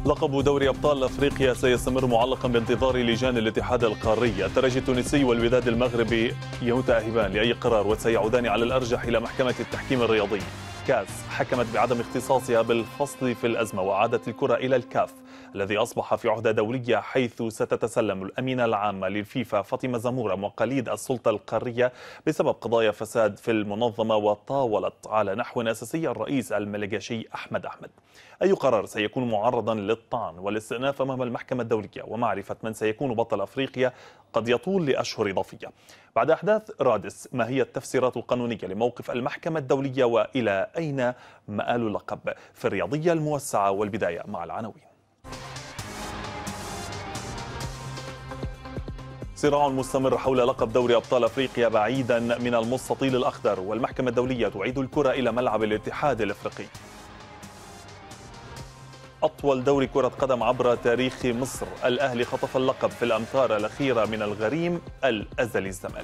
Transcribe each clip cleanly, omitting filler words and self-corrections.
لقب دوري أبطال أفريقيا سيستمر معلقا بانتظار لجان الاتحاد القاري. الترجي التونسي والوداد المغربي يتأهبان لأي قرار وسيعودان على الأرجح إلى محكمة التحكيم الرياضي. كاس حكمت بعدم اختصاصها بالفصل في الأزمة وعادت الكرة إلى الكاف الذي أصبح في عهدة دولية، حيث ستتسلم الأمينة العامة للفيفا فاطمة زمورة مقاليد السلطة القارية بسبب قضايا فساد في المنظمة، وطاولت على نحو أساسي الرئيس الملقاشي أحمد أحمد. أي قرار سيكون معرضا للطعن والاستئناف أمام المحكمة الدولية، ومعرفة من سيكون بطل أفريقيا قد يطول لأشهر إضافية. بعد أحداث رادس، ما هي التفسيرات القانونية لموقف المحكمة الدولية وإلى أين مآل اللقب؟ في الرياضية الموسعة، والبداية مع العناوين. صراع مستمر حول لقب دوري أبطال أفريقيا بعيدا من المستطيل الأخضر، والمحكمة الدولية تعيد الكرة إلى ملعب الاتحاد الأفريقي. أطول دوري كرة قدم عبر تاريخ مصر، الأهلي خطف اللقب في الأمتار الأخيرة من الغريم الأزلي الزمالك.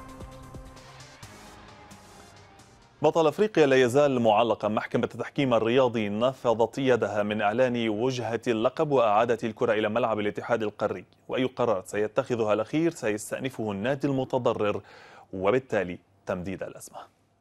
بطل أفريقيا لا يزال معلقا. محكمة التحكيم الرياضي نفضت يدها من إعلان وجهة اللقب وأعادت الكرة إلى ملعب الاتحاد القاري، وأي قرار سيتخذها الأخير سيستأنفه النادي المتضرر، وبالتالي تمديد الأزمة.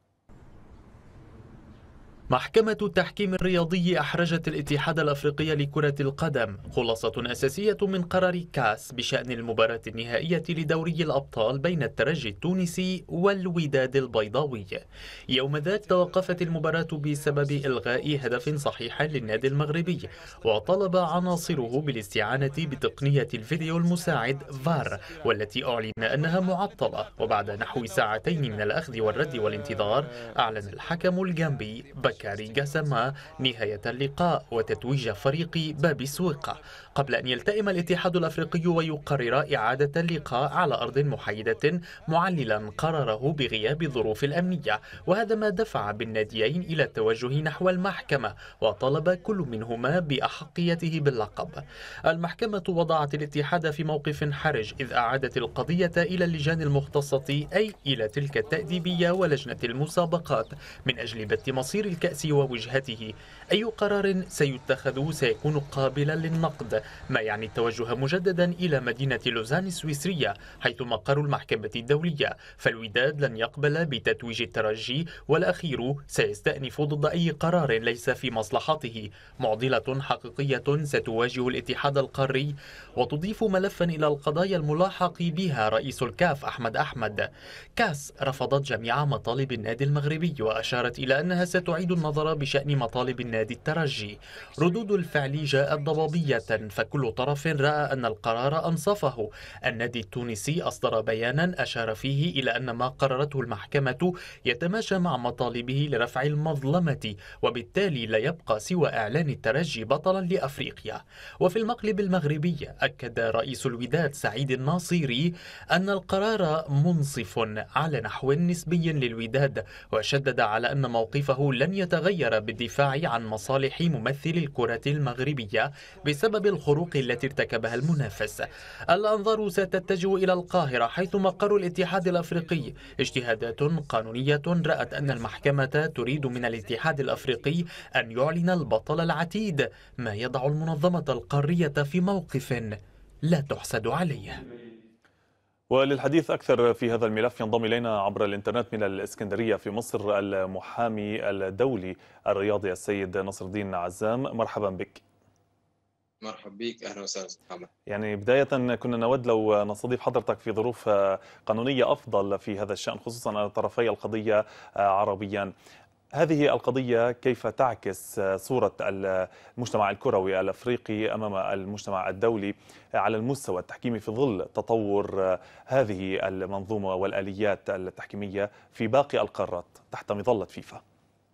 محكمة التحكيم الرياضي أحرجت الاتحاد الأفريقي لكرة القدم خلاصة أساسية من قرار كاس بشأن المباراة النهائية لدوري الأبطال بين الترجي التونسي والوداد البيضاوي. يوم ذاك توقفت المباراة بسبب إلغاء هدف صحيح للنادي المغربي، وطلب عناصره بالاستعانة بتقنية الفيديو المساعد فار، والتي أعلن أنها معطلة. وبعد نحو ساعتين من الأخذ والرد والانتظار، أعلن الحكم الجامبي كاري جاسما نهاية اللقاء وتتويج فريق باب سويقة، قبل أن يلتئم الاتحاد الأفريقي ويقرر إعادة اللقاء على أرض محايدة، معللا قراره بغياب الظروف الأمنية. وهذا ما دفع بالناديين إلى التوجه نحو المحكمة، وطلب كل منهما بأحقيته باللقب. المحكمة وضعت الاتحاد في موقف حرج، إذ أعادت القضية إلى اللجان المختصة، أي إلى تلك التأديبية ولجنة المسابقات، من أجل بث مصير الكأس ووجهته. أي قرار سيتخذ سيكون قابلا للنقد، ما يعني التوجه مجددا إلى مدينة لوزان السويسرية حيث مقر المحكمة الدولية. فالوداد لن يقبل بتتويج الترجي، والأخير سيستأنف ضد أي قرار ليس في مصلحته. معضلة حقيقية ستواجه الاتحاد القاري، وتضيف ملفا إلى القضايا الملاحق بها رئيس الكاف أحمد أحمد. كاس رفضت جميع مطالب النادي المغربي، وأشارت إلى أنها ستعيد النظر بشأن مطالب النادي الترجي. ردود الفعل جاءت ضبابية، فكل طرف رأى أن القرار أنصفه. النادي التونسي أصدر بيانا أشار فيه إلى أن ما قررته المحكمة يتماشى مع مطالبه لرفع المظلمة، وبالتالي لا يبقى سوى إعلان الترجي بطلا لأفريقيا. وفي المقلب المغربي أكد رئيس الوداد سعيد الناصيري أن القرار منصف على نحو نسبي للوداد، وشدد على أن موقفه لن يتغير بالدفاع عن مصالح ممثل الكرة المغربية بسبب الخروق التي ارتكبها المنافس. الأنظار ستتجه إلى القاهرة حيث مقر الاتحاد الأفريقي. اجتهادات قانونية رأت أن المحكمة تريد من الاتحاد الأفريقي أن يعلن البطل العتيد، ما يضع المنظمة القارية في موقف لا تحسد عليه. وللحديث أكثر في هذا الملف ينضم إلينا عبر الإنترنت من الإسكندرية في مصر المحامي الدولي الرياضي السيد نصر الدين عزام. مرحبا بك. مرحبا بك، أهلا وسهلا محمد. يعني بداية كنا نود لو نستضيف حضرتك في ظروف قانونية أفضل في هذا الشأن، خصوصا أن طرفي القضية عربيان. هذه القضية كيف تعكس صورة المجتمع الكروي الأفريقي أمام المجتمع الدولي على المستوى التحكيمي في ظل تطور هذه المنظومة والآليات التحكيمية في باقي القارات تحت مظلة فيفا؟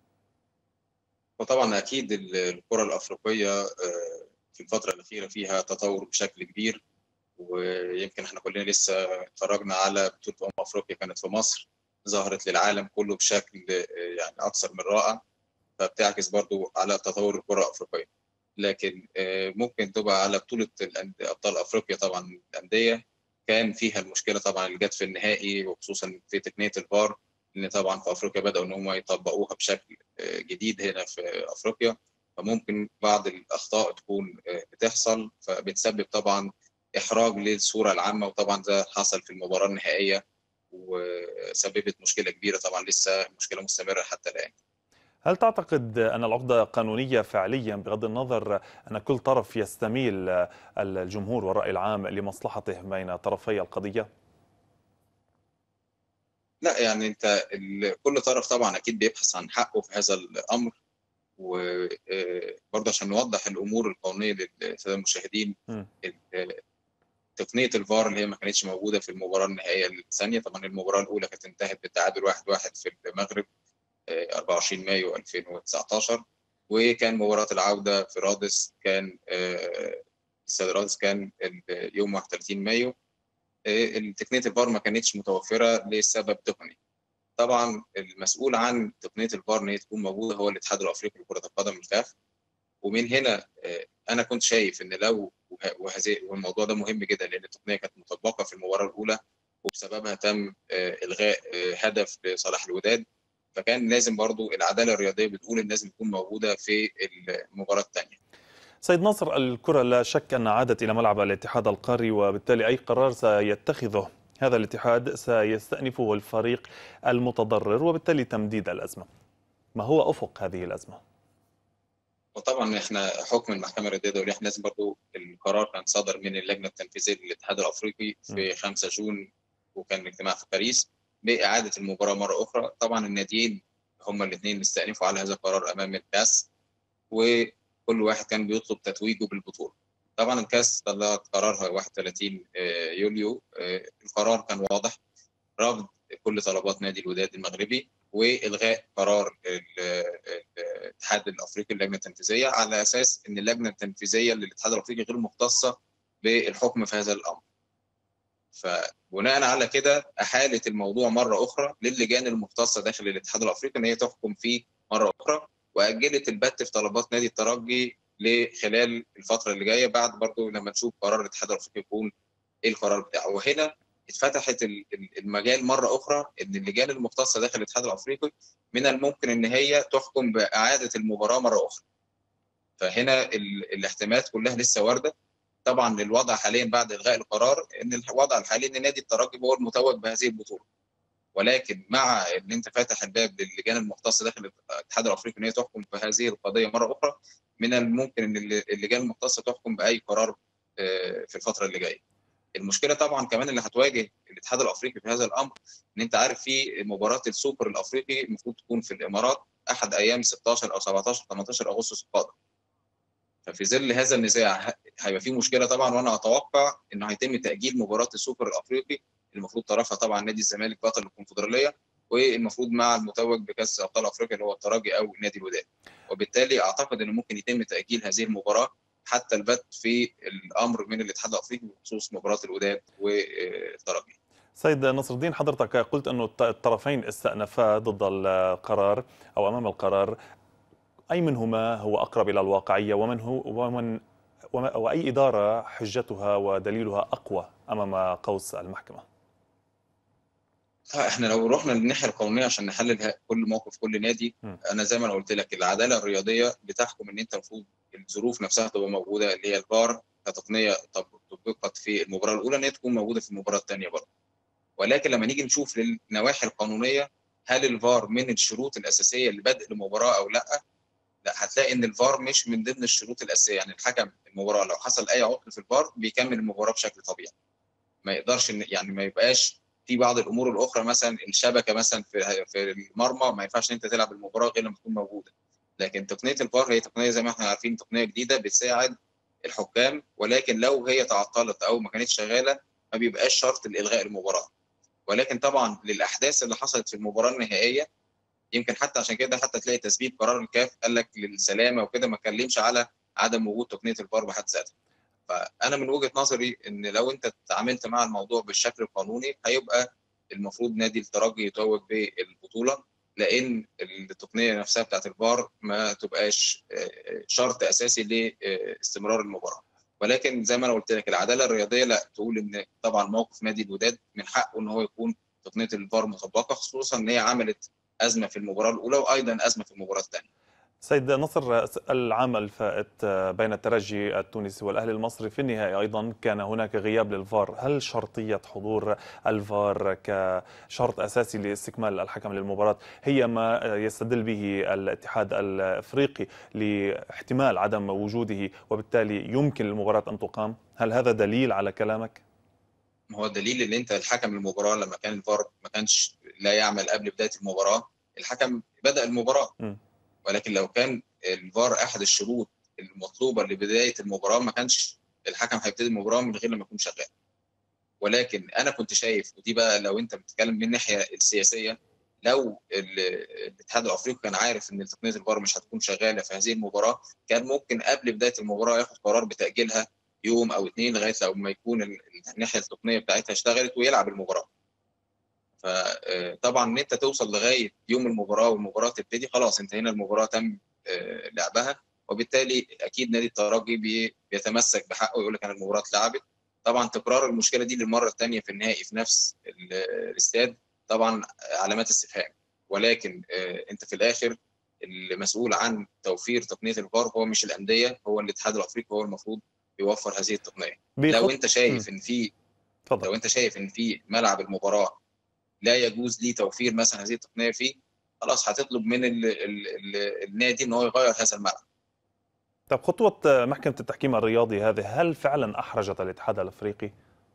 وطبعا أكيد الكرة الأفريقية في الفترة الأخيرة فيها تطور بشكل كبير، ويمكن احنا كلنا لسه اتفرجنا على بطولة أفريقيا كانت في مصر، ظهرت للعالم كله بشكل يعني أكثر من رائع، فبتعكس برضو على تطور الكرة الأفريقية. لكن ممكن تبقى على بطولة أبطال أفريقيا طبعا الأندية كان فيها المشكلة طبعا اللي جت في النهائي، وخصوصا في تقنية الفار، لأن طبعا في أفريقيا بدأوا إن هم يطبقوها بشكل جديد هنا في أفريقيا. فممكن بعض الاخطاء تكون بتحصل، فبتسبب طبعا احراج للصوره العامه، وطبعا ده حصل في المباراه النهائيه وسببت مشكله كبيره، طبعا لسه مشكله مستمره حتى الان. هل تعتقد أن العقدة قانونية فعليا بغض النظر أن كل طرف يستميل الجمهور والرأي العام لمصلحته بين طرفي القضية؟ لا يعني انت كل طرف طبعا اكيد بيبحث عن حقه في هذا الامر، وبرضه عشان نوضح الامور القانونيه للساده المشاهدين. م. تقنيه الفار اللي هي ما كانتش موجوده في المباراه النهائيه الثانيه، طبعا المباراه الاولى كانت انتهت بالتعادل 1-1 في المغرب 24 مايو 2019، وكان مباراه العوده في رادس كان استاد رادس كان يوم 31 مايو. تقنيه الفار ما كانتش متوفره لسبب تقني. طبعا المسؤول عن تقنيه الفار ان هي تكون موجوده هو الاتحاد الافريقي لكره القدم الكاف. ومن هنا انا كنت شايف ان لو والموضوع ده مهم جدا لان التقنيه كانت مطبقه في المباراه الاولى وبسببها تم الغاء هدف لصالح الوداد، فكان لازم برضو العداله الرياضيه بتقول ان لازم تكون موجوده في المباراه الثانيه. سيد ناصر، الكرة لا شك أن عادت إلى ملعب الاتحاد القاري، وبالتالي أي قرار سيتخذه هذا الاتحاد سيستأنفه الفريق المتضرر، وبالتالي تمديد الأزمة. ما هو أفق هذه الأزمة؟ وطبعا احنا حكم المحكمه الرياضيه الدوليه احنا لازم برضو القرار كان صدر من اللجنه التنفيذيه للاتحاد الافريقي في 5 جون، وكان اجتماع في باريس باعاده المباراه مره اخرى. طبعا الناديين هما الاثنين استأنفوا على هذا القرار امام الكاس، وكل واحد كان بيطلب تتويجه بالبطوله. طبعا الكاس طلعت قرارها 31 يوليو. القرار كان واضح، رفض كل طلبات نادي الوداد المغربي والغاء قرار الاتحاد الافريقي اللجنه التنفيذيه، على اساس ان اللجنه التنفيذيه للاتحاد الافريقي غير مختصه بالحكم في هذا الامر. فبناء على كده احالت الموضوع مره اخرى للجان المختصه داخل الاتحاد الافريقي ان هي تحكم فيه مره اخرى، واجلت البت في طلبات نادي الترجي لخلال الفتره اللي جايه، بعد برضه لما نشوف قرار الاتحاد الافريقي يكون ايه القرار بتاعه. وهنا اتفتحت المجال مره اخرى ان اللجان المختصه داخل الاتحاد الافريقي من الممكن ان هي تحكم باعاده المباراه مره اخرى. فهنا الاحتمالات كلها لسه وارده. طبعا الوضع حاليا بعد الغاء القرار ان الوضع الحالي ان نادي الترجي هو المتوج بهذه البطوله، ولكن مع ان انت فاتح الباب للجان المختصه داخل الاتحاد الافريقي ان هي تحكم في هذه القضيه مره اخرى، من الممكن ان اللجان المختصه تحكم باي قرار في الفتره اللي جايه. المشكله طبعا كمان اللي هتواجه الاتحاد الافريقي في هذا الامر ان انت عارف في مباراه السوبر الافريقي المفروض تكون في الامارات احد ايام 16 او 17 18 اغسطس القادم. ففي ظل هذا النزاع هيبقى في مشكله طبعا، وانا اتوقع انه هيتم تاجيل مباراه السوبر الافريقي المفروض طرفها طبعا نادي الزمالك بطل الكونفدراليه، والمفروض مع المتوج بكاس ابطال افريقيا اللي هو الترجي او نادي الوداد. وبالتالي اعتقد انه ممكن يتم تاجيل هذه المباراه حتى البت في الامر من الاتحاد الافريقي بخصوص مباراه الوداد والترجي. سيد نصر الدين، حضرتك قلت أن الطرفين استأنفا ضد القرار أو أمام القرار، أي منهما هو أقرب إلى الواقعية، وأي إدارة حجتها ودليلها أقوى أمام قوس المحكمة؟ احنا لو رحنا للناحيه القانونيه عشان نحلل كل موقف كل نادي، انا زي ما انا قلت لك العداله الرياضيه بتحكم ان انت المفروض الظروف نفسها تبقى موجوده، اللي هي الفار كتقنيه طبقت في المباراه الاولى ان هي تكون موجوده في المباراه الثانيه برضه. ولكن لما نيجي نشوف للنواحي القانونيه هل الفار من الشروط الاساسيه لبدء المباراه او لا؟ لا، هتلاقي ان الفار مش من ضمن الشروط الاساسيه. يعني الحكم المباراه لو حصل اي عطل في الفار بيكمل المباراه بشكل طبيعي، ما يقدرش يعني ما يبقاش في بعض الامور الاخرى، مثلا الشبكه مثلا في المرمى ما ينفعش ان انت تلعب المباراه غير لما تكون موجوده. لكن تقنيه الفار هي تقنيه زي ما احنا عارفين تقنيه جديده بتساعد الحكام، ولكن لو هي تعطلت او ما كانتش شغاله ما بيبقاش شرط لالغاء المباراه. ولكن طبعا للاحداث اللي حصلت في المباراه النهائيه يمكن حتى عشان كده حتى تلاقي تثبيت قرار الكاف قال لك للسلامه وكده، ما اتكلمش على عدم وجود تقنيه الفار بحد ذاتها. فانا من وجهه نظري ان لو انت تعاملت مع الموضوع بالشكل القانوني هيبقى المفروض نادي الترجي يتوج بالبطوله، لان التقنيه نفسها بتاعت الفار ما تبقاش شرط اساسي لاستمرار المباراه. ولكن زي ما انا قلت لك العداله الرياضيه لا تقول ان طبعا موقف نادي الوداد من حقه ان هو يكون تقنيه الفار مطبقه، خصوصا ان هي عملت ازمه في المباراه الاولى وايضا ازمه في المباراه الثانيه. سيد نصر، العام الفائت بين الترجي التونسي والأهلي المصري في النهائي أيضا كان هناك غياب للفار. هل شرطية حضور الفار كشرط أساسي لاستكمال الحكم للمباراة هي ما يستدل به الاتحاد الأفريقي لاحتمال عدم وجوده وبالتالي يمكن للمباراة أن تقام؟ هل هذا دليل على كلامك؟ هو الدليل اللي انت الحكم المباراه لما كان الفار ما كانش لا يعمل قبل بدايه المباراه، الحكم بدأ المباراه. ولكن لو كان الفار احد الشروط المطلوبه لبدايه المباراه ما كانش الحكم هيبتدي المباراه من غير لما يكون شغال. ولكن انا كنت شايف، ودي بقى لو انت بتتكلم من الناحيه السياسيه، لو الاتحاد الافريقي كان عارف ان تقنيه الفار مش هتكون شغاله في هذه المباراه، كان ممكن قبل بدايه المباراه ياخد قرار بتاجيلها يوم او اثنين لغايه لما يكون الناحيه التقنيه بتاعتها اشتغلت ويلعب المباراه. فطبعا ان انت توصل لغايه يوم المباراه والمباراه تبتدي، خلاص انتهينا المباراه تم لعبها، وبالتالي اكيد نادي الترجي بيتمسك بحقه ويقول لك انا المباراه اتلعبت. طبعا تكرار المشكله دي للمره الثانيه في النهائي في نفس الاستاد طبعا علامات استفهام. ولكن انت في الاخر المسؤول عن توفير تقنيه الفار هو مش الانديه، هو الاتحاد الافريقي، هو المفروض يوفر هذه التقنيه. لو انت شايف ان في لو انت شايف ان في ملعب المباراه لا يجوز ليه توفير مثلا هذه التقنيه فيه، خلاص هتطلب من النادي ان هو يغير هذا الملعب. طب خطوة محكمة التحكيم الرياضي هذه هل فعلا أحرجت الاتحاد الأفريقي؟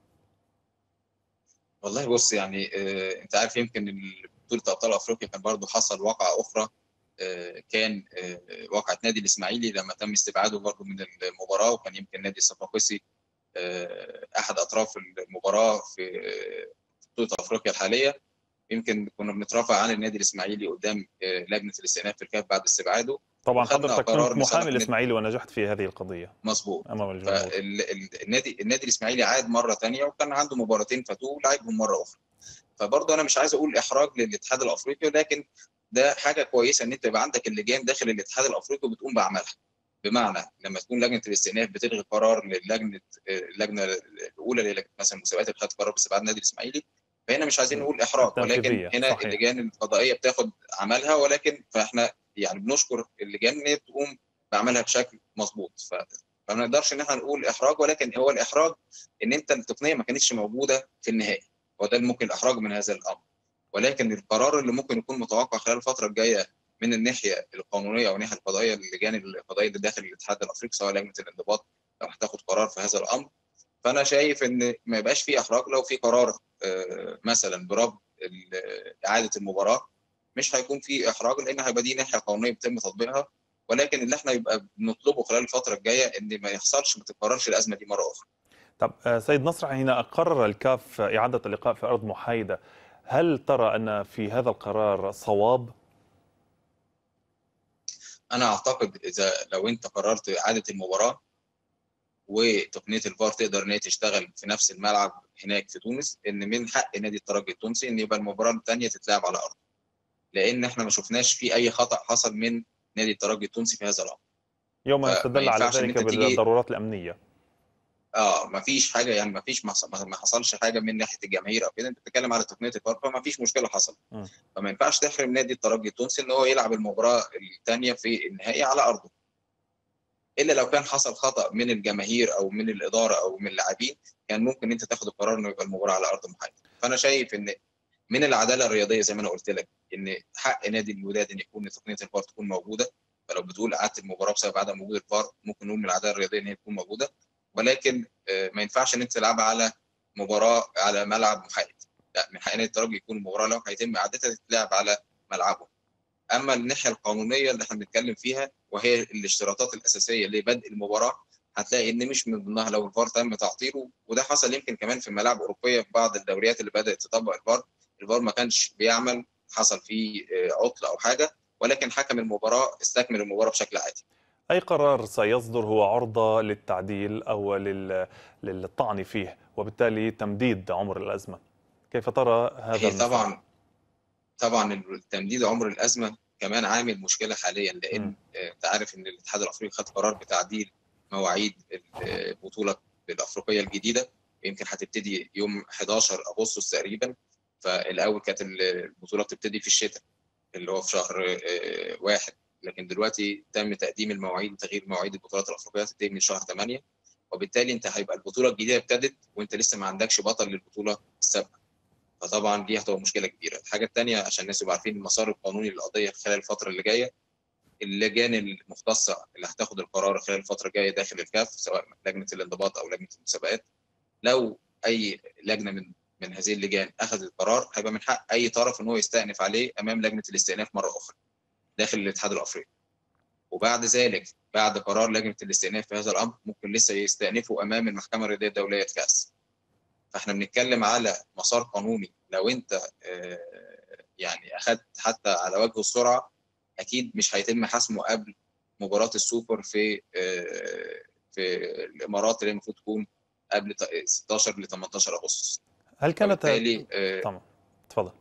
والله بص، يعني انت عارف يمكن بطولة ابطال افريقيا كان برضو حصل واقعة اخرى، كان واقعة نادي الاسماعيلي لما تم استبعاده برضو من المباراة، وكان يمكن نادي الصفاقسي احد اطراف المباراة في بطولة افريقيا الحالية. يمكن كنا بنترافع عن النادي الاسماعيلي قدام لجنة الاستئناف في الكاف بعد استبعاده، طبعا وخدنا حضرتك كنت قرار محامي لصالح الإسماعيلي ونجحت في هذه القضية مظبوط. أمام الجمهور. فالنادي الاسماعيلي عاد مره ثانيه وكان عنده مباراتين فاتوه ولعبهم مره اخرى. فبرضه انا مش عايز اقول احراج للاتحاد الافريقي، لكن ده حاجه كويسه ان انت يبقى عندك اللجان داخل الاتحاد الافريقي وبتقوم باعمالها. بمعنى لما تكون لجنه الاستئناف بتلغي قرار اللجنه الاولى اللي هي مثلا المسابقات اللي خدت قرار باستبعاد النادي الاسماعيلي، فهنا مش عايزين نقول احراج، ولكن التنفيذية هنا صحيح. اللجان القضائيه بتاخد عملها، ولكن فاحنا يعني بنشكر اللجان ان هي تقوم بعملها بشكل مظبوط. فما نقدرش ان احنا نقول احراج، ولكن هو الاحراج ان انت التقنيه ما كانتش موجوده في النهائي، وده ممكن الاحراج من هذا الامر. ولكن القرار اللي ممكن يكون متوقع خلال الفتره الجايه من الناحيه القانونيه او الناحيه القضائيه للجان القضائيه اللي داخل الاتحاد الافريقي سواء لجنه الانضباط لو هتاخد قرار في هذا الامر، فانا شايف ان ما يبقاش في احراج لو في قرار مثلا برفض اعاده المباراه. مش هيكون في احراج لان هيبقى دي ناحيه قانونيه بيتم تطبيقها. ولكن اللي احنا يبقى بنطلبه خلال الفتره الجايه ان ما يحصلش، ما تتكررش الازمه دي مره اخرى. طب سيد نصر، حين قرر الكاف إعادة اللقاء في أرض محايدة، هل ترى أن في هذا القرار صواب؟ انا اعتقد اذا لو انت قررت اعاده المباراه وتقنيه الفار تقدر ان هي تشتغل في نفس الملعب هناك في تونس، ان من حق نادي الترجي التونسي ان يبقى المباراه الثانيه تتلعب على ارض، لان احنا ما شفناش في اي خطا حصل من نادي الترجي التونسي في هذا الامر. يوم فما استدل على ينفعش ان ذلك انت تيجي بالضرورات الأمنية. ما فيش حاجه، يعني ما حصلش حاجه من ناحيه الجماهير او كده، انت بتتكلم على تقنيه الفار فما فيش مشكله حصلت. فما ينفعش تحرم نادي الترجي التونسي ان هو يلعب المباراه الثانيه في النهائي على ارضه، الا لو كان حصل خطا من الجماهير او من الاداره او من اللاعبين، كان ممكن انت تاخد القرار انه يبقى المباراه على ارض محايده. فانا شايف ان من العداله الرياضيه زي ما انا قلت لك ان حق نادي الوداد ان يكون تقنيه الفار تكون موجوده. فلو بتقول اعاده المباراه بسبب عدم وجود الفار، ممكن نقول من العداله الرياضيه ان هي تكون موجوده. ولكن ما ينفعش ان انت تلعبها على مباراه على ملعب محايد. لا، من حق نادي الترجي يكون المباراه لو هيتم اعادتها تتلعب على ملعبه. اما الناحيه القانونيه اللي احنا بنتكلم فيها وهي الاشتراطات الاساسيه لبدء المباراه، هتلاقي ان مش من ضمنها لو الفار تم تعطيله، وده حصل يمكن كمان في ملاعب اوروبيه في بعض الدوريات اللي بدات تطبق الفار ما كانش بيعمل، حصل فيه عطل او حاجه، ولكن حكم المباراه استكمل المباراه بشكل عادي. أي قرار سيصدر هو عرضة للتعديل أو للطعن فيه وبالتالي تمديد عمر الأزمة. كيف ترى هذا هي المسار؟ طبعا تمديد عمر الازمه كمان عامل مشكله حاليا، لان انت عارف ان الاتحاد الافريقي خد قرار بتعديل مواعيد البطوله الافريقيه الجديده، يمكن هتبتدي يوم 11 اغسطس تقريبا. فالاول كانت البطوله بتبتدي في الشتاء اللي هو في شهر 1، لكن دلوقتي تم تقديم المواعيد وتغيير مواعيد البطولات الافريقيه تبتدي من شهر 8، وبالتالي انت هيبقى البطوله الجديده ابتدت وانت لسه ما عندكش بطل للبطوله السابقه، فطبعا دي هتبقى مشكله كبيره. الحاجه الثانيه عشان الناس يبقوا عارفين المسار القانوني للقضيه خلال الفتره اللي جايه، اللجان المختصه اللي هتاخد القرار خلال الفتره الجايه داخل الكاف سواء لجنه الانضباط او لجنه المسابقات، لو اي لجنه من هذه اللجان اخذت القرار هيبقى من حق اي طرف ان هو يستأنف عليه امام لجنه الاستئناف مره اخرى داخل الاتحاد الافريقي. وبعد ذلك بعد قرار لجنه الاستئناف في هذا الامر ممكن لسه يستأنفوا امام المحكمه الرياضيه الدوليه الكاس. فاحنا بنتكلم على مسار قانوني لو انت يعني اخذت حتى على وجه السرعه اكيد مش هيتم حسمه قبل مباراه السوبر في الامارات اللي المفروض تكون قبل 16 ل 18 اغسطس. هل كانت طبعا اتفضل.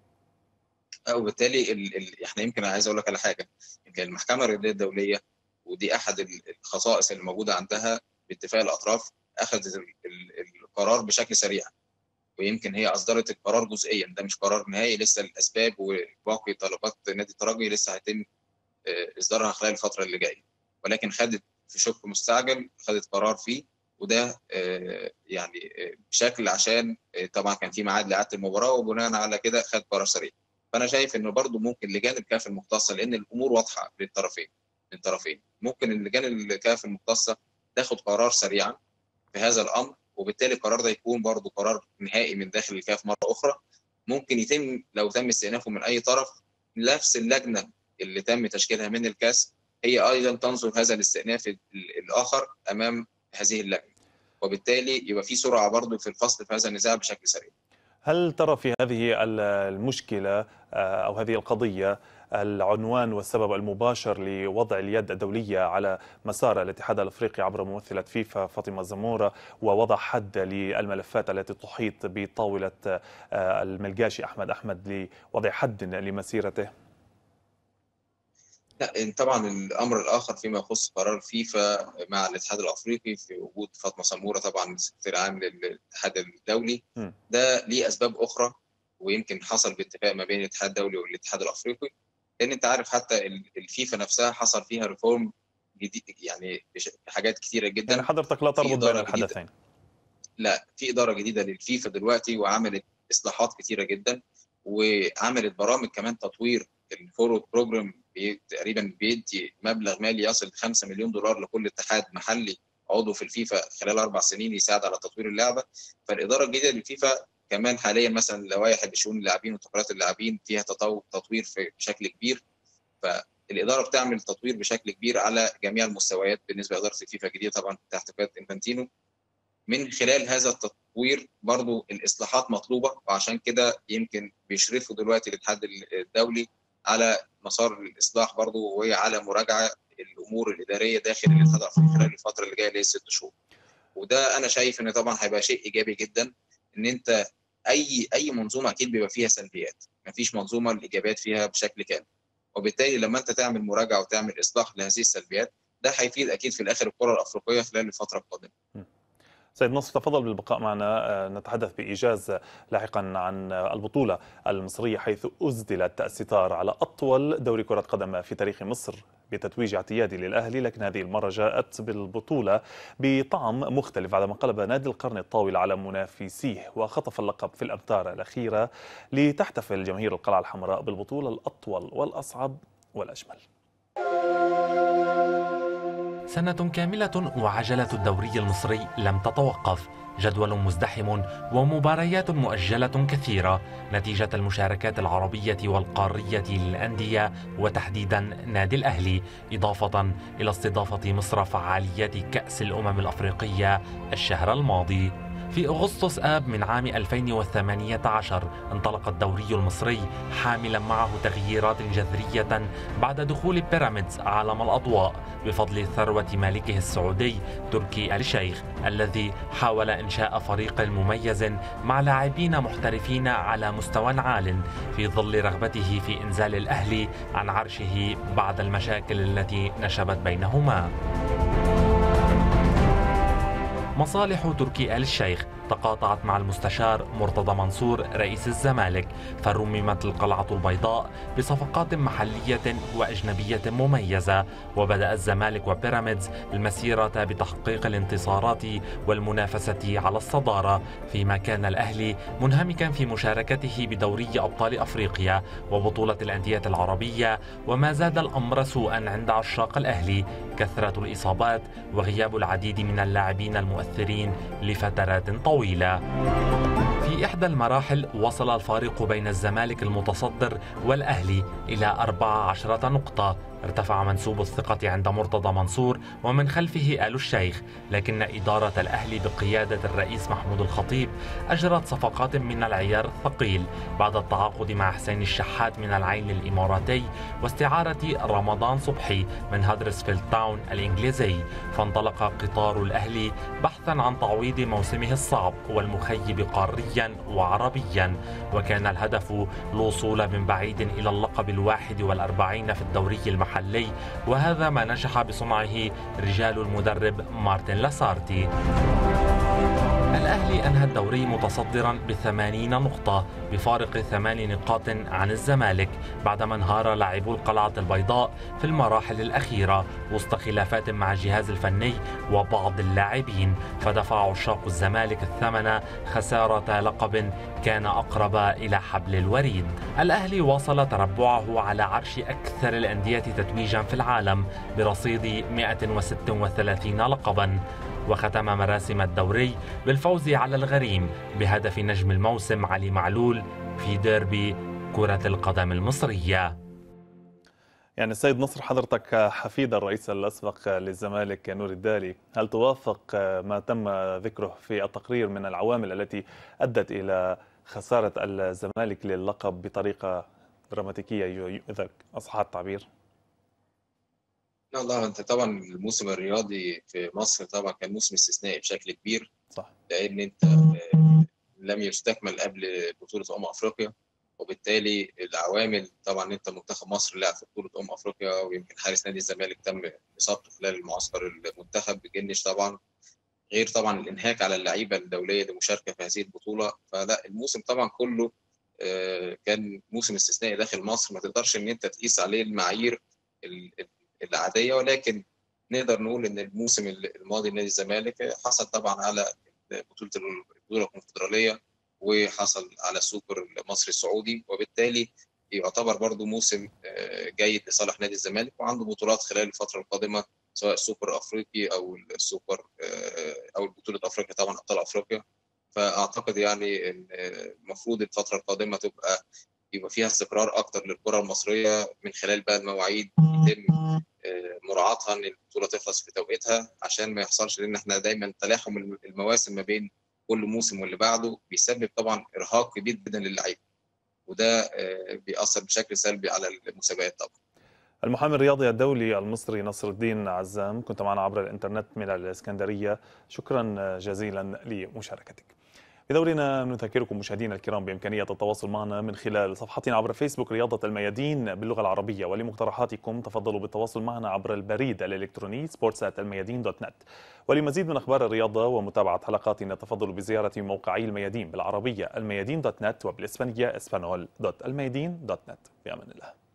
وبالتالي احنا يمكن عايز اقول لك على حاجه، يمكن المحكمه الرياضيه الدوليه ودي احد الخصائص اللي موجوده عندها باتفاق الاطراف اخذت القرار بشكل سريع، ويمكن هي اصدرت القرار جزئيا، ده مش قرار نهائي لسه، الاسباب وباقي طلبات نادي الترجي لسه هيتم اصدارها خلال الفتره اللي جايه، ولكن خدت في شق مستعجل خدت قرار فيه، وده يعني بشكل عشان طبعا كان في ميعاد لاعاده المباراه وبناء على كده خد قرار سريع. فانا شايف انه برضو ممكن لجان الكاف المختصه لان الامور واضحه للطرفين ممكن اللجان الكاف المختصه تاخد قرار سريعا في هذا الامر، وبالتالي القرار ده يكون برضو قرار نهائي من داخل الكاف مره اخرى. ممكن يتم لو تم استئنافه من اي طرف نفس اللجنه اللي تم تشكيلها من الكاس هي ايضا تنظر هذا الاستئناف الاخر امام هذه اللجنه، وبالتالي يبقى في سرعه برضو في الفصل في هذا النزاع بشكل سريع. هل ترى في هذه المشكلة أو هذه القضية العنوان والسبب المباشر لوضع اليد الدولية على مسار الاتحاد الأفريقي عبر ممثلة فيفا فاطمة زمورة ووضع حد للملفات التي تحيط بطاولة الملقاشي أحمد لوضع حد لمسيرته؟ لا طبعا الامر الاخر فيما يخص قرار فيفا مع الاتحاد الافريقي في وجود فاطمه سموره طبعا السكرتير العام للاتحاد الدولي ده ليه اسباب اخرى، ويمكن حصل باتفاق ما بين الاتحاد الدولي والاتحاد الافريقي، لان انت عارف حتى الفيفا نفسها حصل فيها ريفورم جديد يعني حاجات كثيره جدا. يعني حضرتك لا تربط بين الحدثين؟ لا، في اداره جديده للفيفا دلوقتي وعملت اصلاحات كثيره جدا وعملت برامج كمان تطوير. الفورورد بروجرام تقريبا بيدي مبلغ مالي يصل 5 مليون دولار لكل اتحاد محلي عضو في الفيفا خلال 4 سنين يساعد على تطوير اللعبه. فالاداره الجديده للفيفا كمان حاليا مثلا لوائح بشؤون اللاعبين وتقريرات اللاعبين فيها تطوير بشكل كبير، فالاداره بتعمل تطوير بشكل كبير على جميع المستويات بالنسبه لاداره الفيفا الجديده طبعا تحت قياده انفانتينو. من خلال هذا التطوير برضو الاصلاحات مطلوبه، وعشان كده يمكن بيشرفوا دلوقتي الاتحاد الدولي على مسار الاصلاح برضو وهي على مراجعه الامور الاداريه داخل الاتحاد الافريقي خلال الفتره اللي جايه اللي هي 6 شهور. وده انا شايف ان طبعا هيبقى شيء ايجابي جدا، ان انت اي منظومه اكيد بيبقى فيها سلبيات، مفيش منظومه الايجابيات فيها بشكل كامل، وبالتالي لما انت تعمل مراجعه وتعمل اصلاح لهذه السلبيات ده هيفيد اكيد في الاخر الكره الافريقيه خلال الفتره القادمه. سيد نصر تفضل بالبقاء معنا، نتحدث بإيجاز لاحقا عن البطولة المصرية حيث أسدلت الستار على أطول دوري كرة قدم في تاريخ مصر بتتويج اعتيادي للأهلي، لكن هذه المرة جاءت بالبطولة بطعم مختلف بعدما قلب نادي القرن الطاولة على منافسيه وخطف اللقب في الأمتار الأخيرة لتحتفل جماهير القلعة الحمراء بالبطولة الأطول والأصعب والأجمل. سنة كاملة وعجلة الدوري المصري لم تتوقف، جدول مزدحم ومباريات مؤجلة كثيرة نتيجة المشاركات العربية والقارية للأندية وتحديدا نادي الأهلي، إضافة إلى استضافة مصر فعاليات كأس الأمم الأفريقية الشهر الماضي. في أغسطس آب من عام 2018 انطلق الدوري المصري حاملا معه تغييرات جذرية بعد دخول بيراميدز عالم الأضواء بفضل ثروة مالكه السعودي تركي آل الشيخ، الذي حاول إنشاء فريق مميز مع لاعبين محترفين على مستوى عال في ظل رغبته في إنزال الأهلي عن عرشه بعد المشاكل التي نشبت بينهما. مصالح تركي آل الشيخ تقاطعت مع المستشار مرتضى منصور رئيس الزمالك، فرممت القلعة البيضاء بصفقات محلية وأجنبية مميزة، وبدأ الزمالك وبيراميدز المسيرة بتحقيق الانتصارات والمنافسة على الصدارة، فيما كان الأهلي منهمكا في مشاركته بدوري أبطال أفريقيا وبطولة الأندية العربية. وما زاد الأمر سوءا عند عشاق الأهلي كثرة الإصابات وغياب العديد من اللاعبين المؤثرين لفترات طويلة. في إحدى المراحل وصل الفارق بين الزمالك المتصدر والأهلي إلى 14 نقطة. ارتفع منسوب الثقة عند مرتضى منصور ومن خلفه آل الشيخ، لكن إدارة الأهلي بقيادة الرئيس محمود الخطيب أجرت صفقات من العيار الثقيل بعد التعاقد مع حسين الشحات من العين الإماراتي واستعارة رمضان صبحي من هدرسفيلد تاون الإنجليزي، فانطلق قطار الأهلي بحثا عن تعويض موسمه الصعب والمخيب قاريا وعربيا، وكان الهدف الوصول من بعيد إلى اللقب 41 في الدوري المحلي، وهذا ما نجح بصنعه رجال المدرب مارتن لاسارتي. الأهلي أنهى الدوري متصدرا ب80 نقطة بفارق 8 نقاط عن الزمالك، بعدما انهار لاعبو القلعة البيضاء في المراحل الأخيرة وسط خلافات مع الجهاز الفني وبعض اللاعبين، فدفع عشاق الزمالك الثمن خسارة لقب كان أقرب إلى حبل الوريد. الأهلي واصل تربعه على عرش أكثر الأندية تتويجا في العالم برصيد 136 لقبا، وختم مراسم الدوري بالفوز على الغريم بهدف نجم الموسم علي معلول في ديربي كرة القدم المصرية. يعني السيد نصر، حضرتك حفيد الرئيس الأسبق للزمالك نور الدالي، هل توافق ما تم ذكره في التقرير من العوامل التي أدت إلى خسارة الزمالك للقب بطريقة دراماتيكية إذا أصح التعبير؟ والله انت طبعا الموسم الرياضي في مصر طبعا كان موسم استثنائي بشكل كبير، صح، لان انت لم يستكمل قبل بطوله افريقيا، وبالتالي العوامل طبعا انت منتخب مصر لعب في بطوله افريقيا، ويمكن حارس نادي الزمالك تم اصابته خلال المعسكر المنتخب بجنش طبعا، غير طبعا الانهاك على اللعيبه الدوليه للمشاركه في هذه البطوله. فلا الموسم طبعا كله كان موسم استثنائي داخل مصر، ما تقدرش ان انت تقيس عليه المعايير العاديه، ولكن نقدر نقول ان الموسم الماضي نادي الزمالك حصل طبعا على البطوله الكونفدراليه وحصل على السوبر المصري السعودي، وبالتالي يعتبر برضو موسم جيد لصالح نادي الزمالك، وعنده بطولات خلال الفتره القادمه سواء السوبر الافريقي او السوبر او البطوله افريقيا طبعا ابطال افريقيا. فاعتقد يعني ان المفروض الفتره القادمه يبقى فيها استقرار اكتر للكره المصريه من خلال بقى المواعيد يتم مراعاتها ان البطوله تخلص في توقيتها، عشان ما يحصلش، لان احنا دايما تلاحم المواسم ما بين كل موسم واللي بعده بيسبب طبعا ارهاق كبير جدا للعيبه، وده بيأثر بشكل سلبي على المسابقات طبعا. المحامي الرياضي الدولي المصري نصر الدين عزام، كنت معنا عبر الانترنت من الإسكندرية، شكرا جزيلا لمشاركتك. بدورنا نذكركم مشاهدينا الكرام بإمكانية التواصل معنا من خلال صفحتنا عبر فيسبوك رياضة الميادين باللغة العربية، ولمقترحاتكم تفضلوا بالتواصل معنا عبر البريد الإلكتروني sports@الميادين.net. ولمزيد من أخبار الرياضة ومتابعة حلقاتنا تفضلوا بزيارة موقعي الميادين بالعربية الميادين.net وبالإسبانية espanol.almayadin.net. في أمان الله.